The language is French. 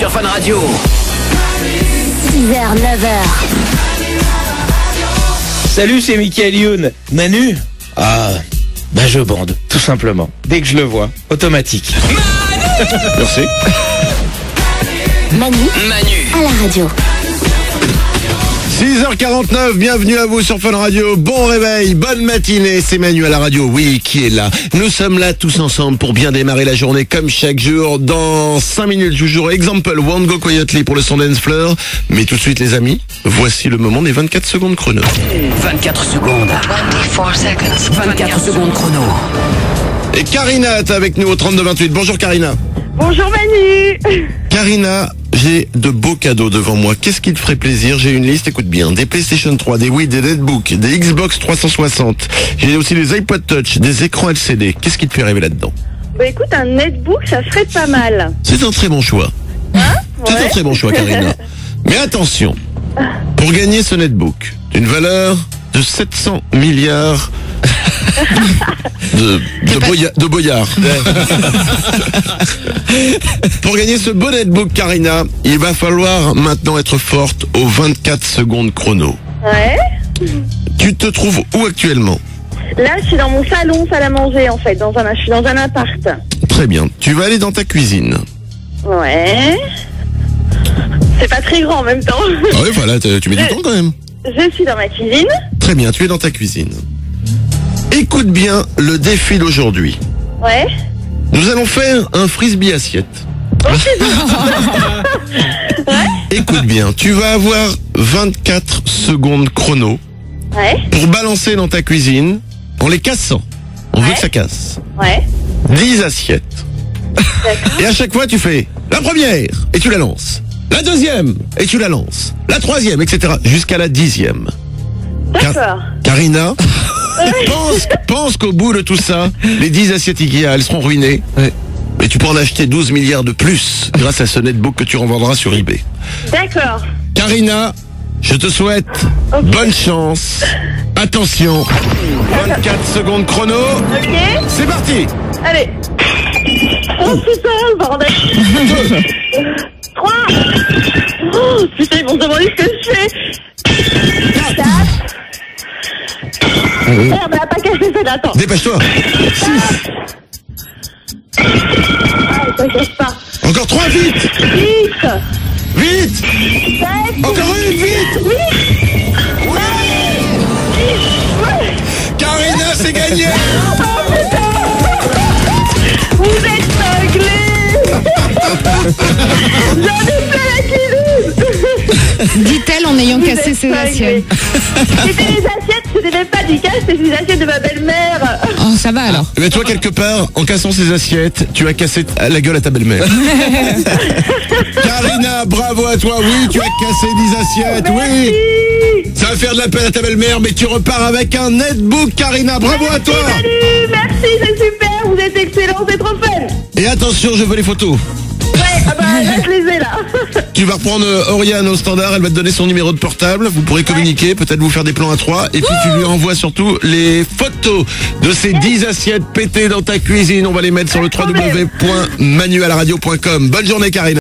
sur Fun Radio. 6h, 9h. Salut, c'est Michael Youn. Manu? Ah, bah je bande, tout simplement. Dès que je le vois, automatique. Merci. Manu à la radio. 6h49, bienvenue à vous sur Fun Radio. Bon réveil, bonne matinée, c'est Manu à la radio. Oui, qui est là? Nous sommes là tous ensemble pour bien démarrer la journée comme chaque jour. Dans 5 minutes, je vous jouerai Example, Won't Go Quietly pour le son Dance Floor. Mais tout de suite les amis, voici le moment des 24 secondes chrono. 24 secondes. 24 secondes chrono. Et Karina est avec nous au 32-28. Bonjour Karina. Bonjour Manu. Karina, j'ai de beaux cadeaux devant moi. Qu'est-ce qui te ferait plaisir? J'ai une liste, écoute bien. Des PlayStation 3, des Wii, des Netbook, des Xbox 360. J'ai aussi des iPod Touch, des écrans LCD. Qu'est-ce qui te fait rêver là-dedans? Bah écoute, un netbook, ça serait pas mal. C'est un très bon choix. C'est un très bon choix, Karina. Mais attention, pour gagner ce netbook, d'une valeur de 700 milliards de boyards. Pour gagner ce beau netbook, Karina, il va falloir maintenant être forte aux 24 secondes chrono. Ouais. Tu te trouves où actuellement? Là, je suis dans mon salon, salle à manger en fait. Je suis dans un appart. Très bien. Tu vas aller dans ta cuisine. Ouais. C'est pas très grand en même temps. Ah oui, voilà, tu mets du temps quand même. Je suis dans ma cuisine. Très bien, tu es dans ta cuisine. Écoute bien le défi d'aujourd'hui. Ouais. Nous allons faire un frisbee assiette. Écoute bien, tu vas avoir 24 secondes chrono Ouais. pour balancer dans ta cuisine en les cassant. On veut que ça casse. Ouais. 10 assiettes. D'accord. Et à chaque fois, tu fais la première et tu la lances. La deuxième et tu la lances. La troisième, etc. Jusqu'à la 10e. D'accord. Karina, pense qu'au bout de tout ça, les 10 assiettes Ikea, elles seront ruinées. Mais tu pourras en acheter 12 milliards de plus grâce à ce netbook que tu revendras sur eBay. D'accord. Karina, je te souhaite bonne chance. Attention, 24 secondes chrono. Ok. C'est parti. Allez. Oh putain, bordel. 3. Oh putain, ils vont se demander ce que je fais. 4. Merde, elle a pas cassé celle-là, attends. Dépêche-toi. 6. Ah, ça casse pas. Encore 3, vite. 8. Vite. 7. Encore une, vite. Karina, c'est gagné. Vous êtes cinglés. J'en ai fait la cuisine. Dit-elle en ayant cassé ses assiettes. C'était les assiettes, c'était même pas du casse, c'était les assiettes de ma belle-mère. Oh, ça va alors. Mais toi, quelque part, en cassant ces assiettes, tu as cassé la gueule à ta belle-mère. Karina, bravo à toi. Oui, tu as cassé 10 assiettes. Oui. Ça va faire de la peine à ta belle-mère, mais tu repars avec un netbook, Karina. Bravo à toi. Salut, merci, c'est super, vous êtes excellents, c'est trop fun. Et attention, je veux les photos. Ouais, ah bah là, je les ai là. Tu vas reprendre Oriane au standard, elle va te donner son numéro de portable, vous pourrez communiquer, peut-être vous faire des plans à 3, et puis tu lui envoies surtout les photos de ces 10 assiettes pétées dans ta cuisine. On va les mettre sur le www.manualaradio.com. Bonne journée, Karina.